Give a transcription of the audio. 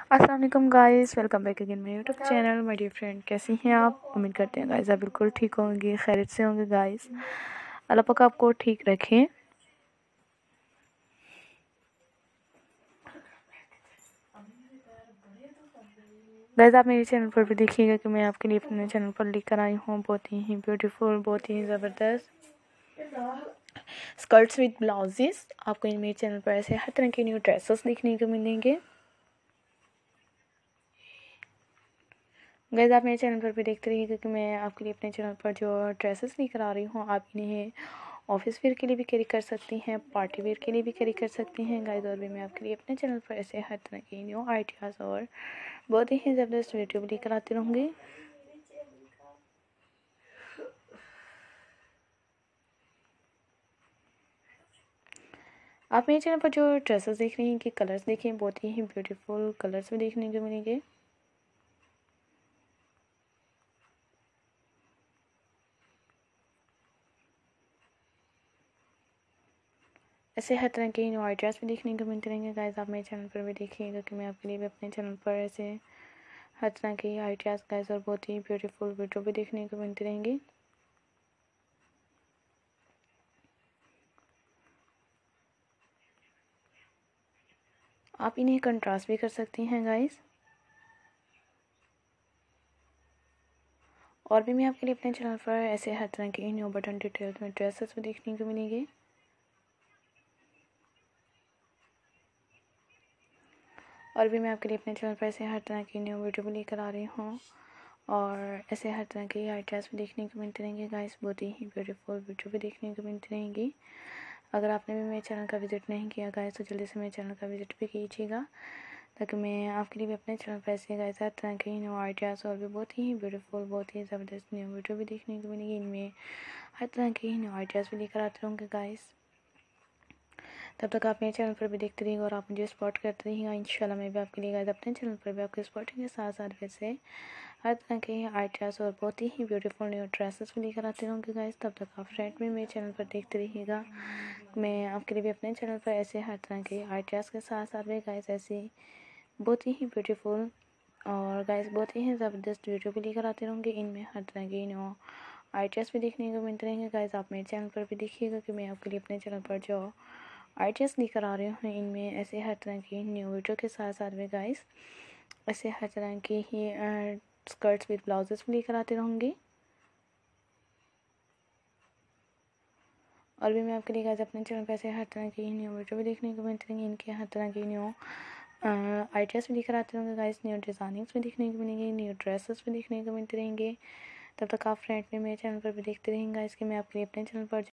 अस्सलाम वालेकुम guys, welcome back again मेरे YouTube channel. My dear friend, कैसी हैं आप? उम्मीद करते हैं गाइस आप बिल्कुल ठीक होंगे, खैरियत से होंगे। गाइस अल्लाह पाक आपको ठीक रखें। गाइस आप मेरे चैनल पर भी देखिएगा कि मैं आपके लिए अपने चैनल पर लेकर आई हूँ बहुत ही ब्यूटीफुल, बहुत ही ज़बरदस्त स्कर्ट्स विद ब्लाउजेस। आपको इन मेरे चैनल पर ऐसे हर तरह के न्यू ड्रेसेस देखने को मिलेंगे। गाइस आप मेरे चैनल पर भी देखते रहिए क्योंकि मैं आपके लिए अपने चैनल पर जो ड्रेसेस लेकर आ रही हूँ, आप इन्हें ऑफिस वेयर के लिए भी कैरी कर सकती हैं, पार्टी वेयर के लिए भी कैरी कर सकती हैं। गाइस और भी मैं आपके लिए अपने चैनल पर ऐसे हर तरह की न्यू आइडियाज़ और बहुत ही ज़बरदस्त वीडियो भी लेकर आती रहूँगी। आप मेरे चैनल पर जो ड्रेसेस देख रही हैं कि कलर्स देखें, बहुत ही ब्यूटीफुल कलर्स भी देखने को मिलेंगे। ऐसे हर तरह के न्यू आइडियाज़ भी देखने को मिलते रहेंगे। गाइस आप मेरे चैनल पर भी देखिएगा कि मैं आपके लिए भी अपने चैनल पर ऐसे हर तरह के आइडियाज़ गाइस और बहुत ही ब्यूटीफुल वीडियो भी देखने को मिलती रहेंगी। आप इन्हें कंट्रास्ट भी कर सकती हैं गाइस। और भी मैं आपके लिए अपने चैनल पर ऐसे हर तरह के न्यू बटन डिटेल्स में ड्रेसेस भी देखने को मिलेंगे। और भी मैं आपके लिए अपने चैनल पर ऐसे हर तरह की न्यू वीडियो भी लेकर आ रही हूँ और ऐसे हर तरह के आइडियाज़ भी देखने को मिलते रहेंगे। गाइस बहुत ही ब्यूटीफुल वीडियो भी देखने को मिलती रहेंगी। अगर आपने भी मेरे चैनल का विज़िट नहीं किया गाइस तो जल्दी से मेरे चैनल का विज़िट भी कीजिएगा ताकि मैं आपके लिए भी अपने चैनल पर ऐसे गाइस हर तरह के न्यू आइडियाज़ और भी बहुत ही ब्यूटीफुल, बहुत ही ज़बरदस्त न्यू वीडियो भी देखने को मिलेगी। इनमें हर तरह के न्यू आइडियाज़ भी लेकर आते रहूँगे गाइस। तब तक आप मेरे चैनल पर भी देखते रहिएगा और आप मुझे सपोर्ट करते रहिएगा। इंशाल्लाह मैं भी आपके लिए गाइस अपने चैनल पर भी आपके सपोर्टिंग के साथ साथ वैसे हर तरह के आइडियाज़ और बहुत ही ब्यूटीफुल न्यू ड्रेसेस भी लेकर आते रहूँगी गाइस। तब तक आप फ्रेंड में मेरे चैनल पर देखते रहिएगा। मैं आपके लिए भी अपने चैनल पर ऐसे हर तरह के आइडियाज़ के साथ साथ भी गाइस ऐसी बहुत ही ब्यूटीफुल और गाइस बहुत ही ज़बरदस्त वीडियो भी लेकर आते रहूँगी। इनमें हर तरह के न्यू आइडियाज़ भी देखने को मिलते रहेंगे। गाइस आप मेरे चैनल पर भी देखिएगा कि मैं आपके लिए अपने चैनल पर जो आइडियाज़ लेकर आ रही हूँ, इनमें ऐसे हर तरह की न्यू वीडियो के साथ साथ में गाइस ऐसे हर तरह की ही स्कर्ट्स विद ब्लाउजेस भी लेकर आते रहूँगी। और भी मैं आपके लिए गाइस अपने चैनल पर ऐसे हर तरह की न्यू वीडियो भी देखने को मिलती रहेंगी। इनके हर तरह की न्यू आइडियाज़ भी लेकर आते रहेंगे गाइस। न्यू डिज़ाइनिंग्स भी देखने को मिलेंगे, न्यू ड्रेसेस भी देखने को मिलते रहेंगे। तब तक आप फ्रेंड में मेरे चैनल पर भी देखते रहेंगे गाइस कि मैं आपके लिए अपने चैनल पर